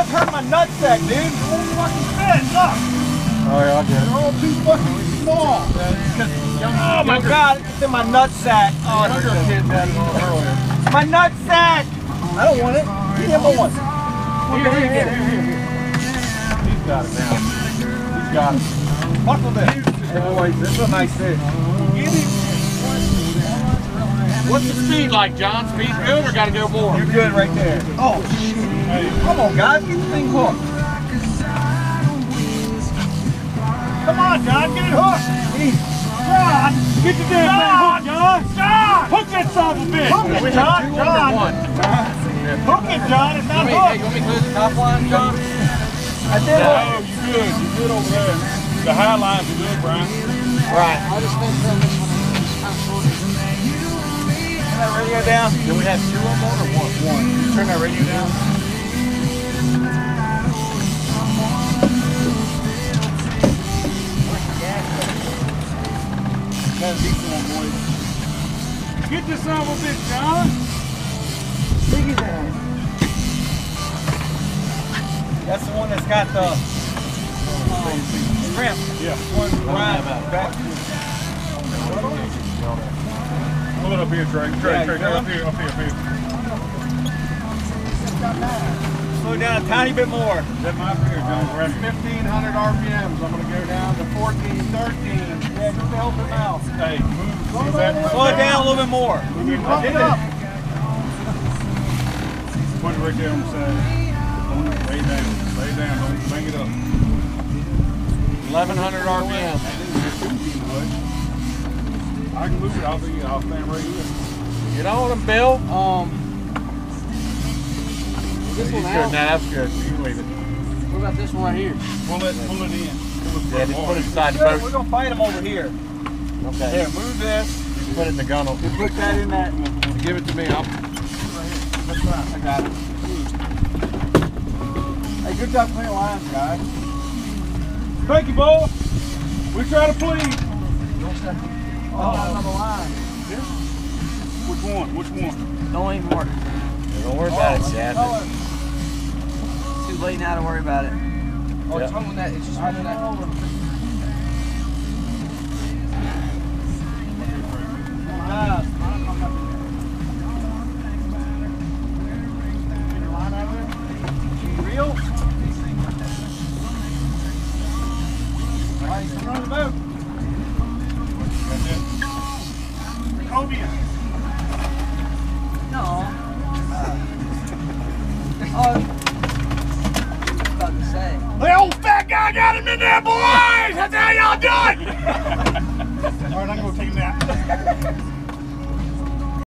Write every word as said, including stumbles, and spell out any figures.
hurt my nutsack, dude. It won't fucking fit. Look. Oh yeah, I get it. They're all too fucking small. Oh my God, it's in my nutsack. Oh, Younger kid had it on earlier. my nutsack. I don't want it. Give me a one. Here, here, here, here, here. He's got it now. He's got it. Buckle this. Hey boys, this is a nice fish. What's the speed like, John? Speed good or gotta go more? You're good right there. Oh, shit. Hey, come on, guys. Get the thing hooked. Come on, John. Get it hooked. John, get the damn thing hooked, John. John, hook that son of a bitch. Hook it, We John. have two John. under one. Hook it, John. It's not You hooked. hey, you want me to lose the top line, John? I did No, hook. you good. You good over there. The high lines are good, Brian. Right. I just think that this one Turn that radio down. Do we have two of them on or one? One. Turn that radio down. That's a decent one, boys. Get this son of a bitch, John. Diggy down. That's the one that's got the um, shrimp. Yeah. One right back. Pull it up here, Trey. Trey, Yeah, Trey, you Trey, up good? here, up here, up here. Slow down a tiny bit more. That might be here, John. We're at fifteen hundred R P Ms. I'm going to go down to fourteen, thirteen. Yeah, just help him out. Hey, move. See that? Slow it down a little bit more. I did it. Put it right there on the side. Lay down. Lay down. Don't bang it up. eleven hundred R P M. I can move it. I'll be. I'll stand right here. Get on him, Bill. Um, This one out. Nah, that's good. You can leave it. What about this one right here? Pull it. Pull it in. Pull it Yeah, just put it beside the we're boat. gonna fight him over here. Okay. Here, move this. You put it in the gunnel. You put that in that. Give it to me. I'll... That's right. I got it. Hey, good job clearing lines, guys. Thank you, boy. We try to please. Oh, another line. Yeah. Which one? Which one? Don't even worry. Yeah, don't worry about it, Chad. It's too late now to worry about it. Oh, it's Yeah. hung with that. It's just hung with that. Guys. Real? All right, come on the boat. Cobia. No. Oh. I was about to say. The old fat guy got him in there, boys! That's how y'all do it! All right, I'm going to take a nap.